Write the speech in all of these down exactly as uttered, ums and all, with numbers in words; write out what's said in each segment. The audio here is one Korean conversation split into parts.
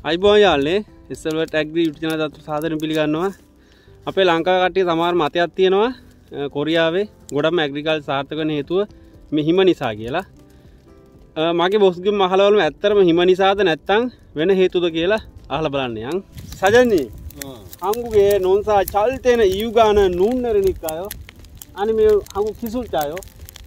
අයිබෝන් යාළුවනේ ඉස්සෙල්වට ඇග්‍රි YouTube channel එකත් සාදරයෙන් පිළිගන්නවා. අපේ ලංකාව කට්ටිය සමහර මතයක් තියෙනවා කොරියාවේ ගොඩක්ම ඇග්‍රිකල්චර් සාර්ථක වෙන හේතුව මේ හිම නිසා කියලා. මගේ බොස්ගෙන් අහලා බලමු ඇත්තටම හිම නිසාද නැත්නම් වෙන හේතුද කියලා අහලා බලන්න යන්. සජන්නි. 한국에 논사 잘 때는 이유가는 눈 내리니까요? 아니면 한국 기술자요?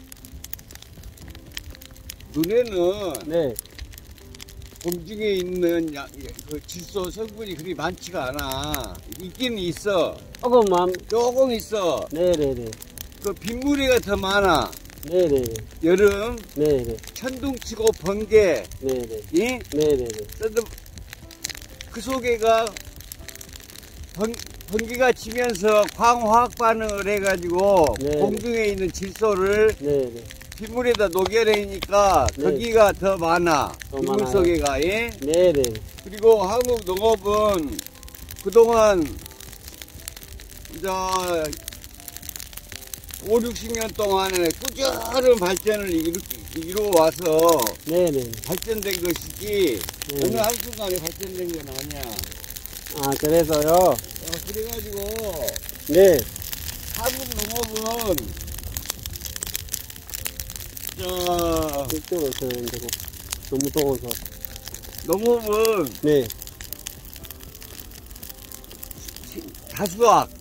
눈에는 네. 공중에 있는 야, 그 질소 성분이 그리 많지가 않아. 있기는 있어. 조금만. 조금 있어. 네네네. 그 빗무리가 더 많아. 네네. 여름. 네네. 천둥치고 번개. 네네. 이? 네네네. 그 속에가 번, 번개가 치면서 광화학 반응을 해가지고 네네. 공중에 있는 질소를 네네. 빗물에다 녹여내니까 네. 거기가 더 많아. 빗물 속에가. 예? 네네. 그리고 한국 농업은 그동안 이제 오, 육십 년 동안에 꾸준한 발전을 이루, 이루어와서 네네. 발전된 것이지 네네. 어느 한순간에 발전된 건 아니야. 아, 그래서요? 어, 그래가지고 네. 한국 농업은 자, 이쪽으로 서는데 너무 더워서. 농업은 네. 다수학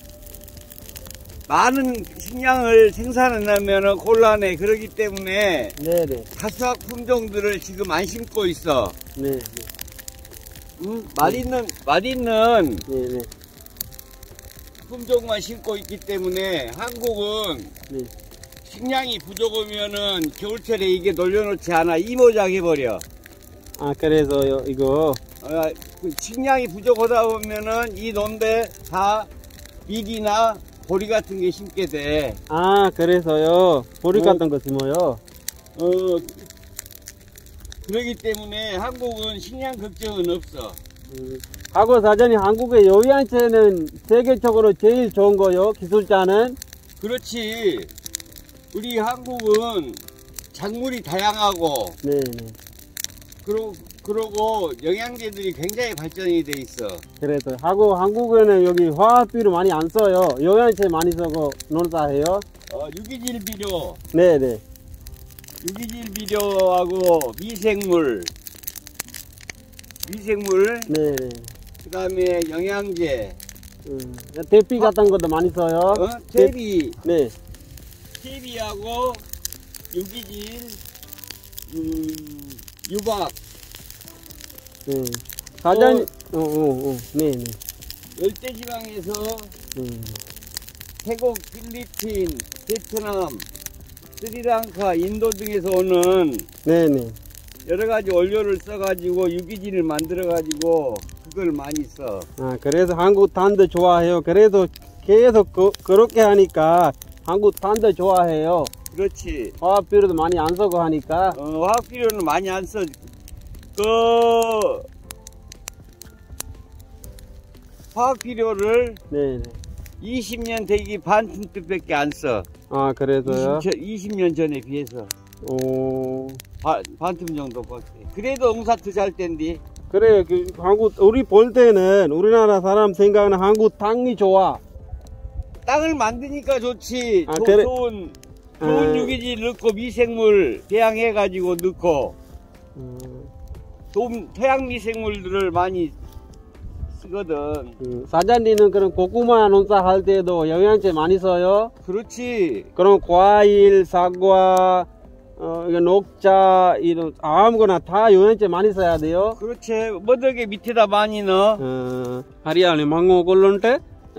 많은 식량을 생산하려면 곤란해. 그렇기 때문에 네네. 다수학 품종들을 지금 안 심고 있어. 네. 음, 맛있는 맛있는 네네. 품종만 심고 있기 때문에 한국은 네. 식량이 부족하면은 겨울철에 이게 놀려놓지 않아. 이모작 해버려. 아, 그래서요, 이거. 어, 식량이 부족하다 보면은 이 논대 다 밀이나 보리 같은 게 심게 돼. 아, 그래서요. 보리 어, 같은 거 심어요. 어, 그러기 때문에 한국은 식량 걱정은 없어. 음, 하고 사전이 한국의 영양제는 세계적으로 제일 좋은 거요. 기술자는. 그렇지. 우리 한국은 작물이 다양하고, 네네. 그러, 그러고 영양제들이 굉장히 발전이 돼 있어. 그래서 하고 한국에는 여기 화학비료 많이 안 써요. 영양제 많이 써고 농사해요. 어, 유기질 비료. 네네. 유기질 비료하고 미생물, 미생물. 네네. 그 다음에 영양제. 음, 대피 같은 것도 많이 써요. 어? 대비. 네. 대비하고 유기질, 음, 유박. 네. 가장, 어, 어, 어, 네, 네. 열대지방에서 음. 태국, 필리핀, 베트남, 스리랑카, 인도 등에서 오는 네네. 여러 가지 원료를 써가지고 유기질을 만들어가지고 그걸 많이 써. 아, 그래서 한국 탄도 좋아해요. 그래도 계속 그, 그렇게 하니까 한국 탄도 좋아해요. 그렇지. 화학비료도 많이 안 쓰고 하니까. 어, 화학비료는 많이 안 써. 그 화학비료를 네네. 이십 년 되기 반쯤밖에 안 써. 아, 그래서요? 이십 년 전에 비해서. 오. 반, 반틈 정도밖에. 그래도 농사도 잘 텐데. 그래, 그, 한국, 우리 볼 때는 우리나라 사람 생각은 한국 땅이 좋아. 땅을 만드니까 좋지. 아, 조, 그래. 좋은, 좋은 아. 유기질 넣고 미생물 배양해가지고 넣고. 음. 좀 토양 미생물들을 많이 쓰거든. 음, 사장님은 그럼 고구마 농사 할 때도 영양제 많이 써요? 그렇지. 그럼 과일, 사과, 어, 이거 녹차, 이런 아무거나 다 영양제 많이 써야 돼요? 그렇지. 뭐덕에 밑에다 많이 넣어. 어, हरियाणा मंगो कोल्लोंटे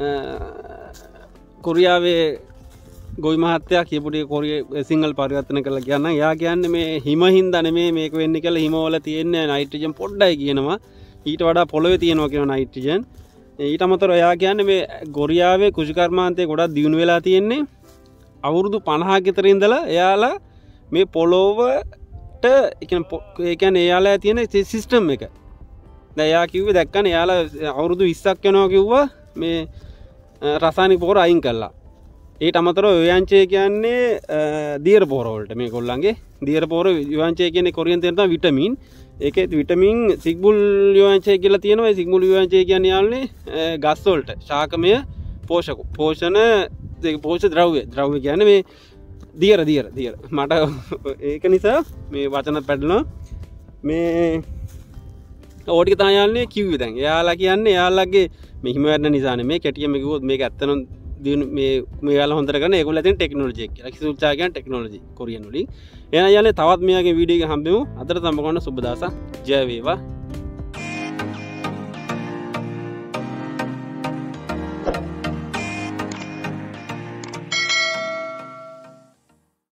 कोरियावे गोई महत्या කියපුටි කොරිය සිංහල පරිවර්තන කළා කියනවා. යා කියන්නේ මේ හිම හින්දා නෙමේ මේක වෙන්නේ කියලා හිමවල තියෙන නයිට්‍රජන් පොඩ්ඩයි කියනවා. ඊට වඩා පොළවේ තියෙනවා කියන නයිට්‍රජන්. ඊට අමතරව යා කියන්නේ මේ කොරියාවේ කෘෂිකර්මාන්තය ගොඩක් දියුණු වෙලා තියෙන්නේ. අවුරුදු පනහක විතර ඉඳලා එයාලා මේ පොළොවට ඒ කියන්නේ එයාලා තියෙන සිස්ටම් එක. දැන් යා කිව්වේ දැක්කනේ එයාලා අවුරුදු විස්සක් යනවා කිව්වා මේ රසායනික පොහොර අයින් කළා. ඊට අමතරව යෝයන්චේ කියන්නේ දියර පොහොර වලට මේගොල්ලන්ගේ දියර පොහොර යෝයන්චේ කියන්නේ කොරියන් තේරෙන විටමින් ඒකෙත් විටමින් සිග්මුල් යෝංශය කියලා තියෙනවා. ඒ සිග්මුල් යෝංශය කියන්නේ යාළුවනේ ගස් වලට ශාකමය පෝෂක පෝෂණ පෝෂක ද්‍රව්‍ය ද්‍රව්‍ය කියන්නේ මේ දියර දියර දියර මට ඒක නිසා මේ වචන පැටලෙනවා. මේ ඕටික තමයි යාළුවනේ කිව්වේ දැන්. එයාලා කියන්නේ එයාලගේ මේ හිම වැටෙන නිසානේ මේ කැටියම කිව්වොත් මේක ඇත්තනම් මේ මේගොල්ලෝ හොඳට කරන ඒගොල්ලෝ ඇතින් ටෙක්නොලොජි එක කියලා. කිසුල්චා කියන්නේ ටෙක්නොලොජි කොරියන් වලින්. එහෙනම් යාළුවනේ තවත් මෙයාගේ වීඩියෝ එක හම්බෙමු. අදට තම කොන්න සුබ දවසක්. ජය වේවා.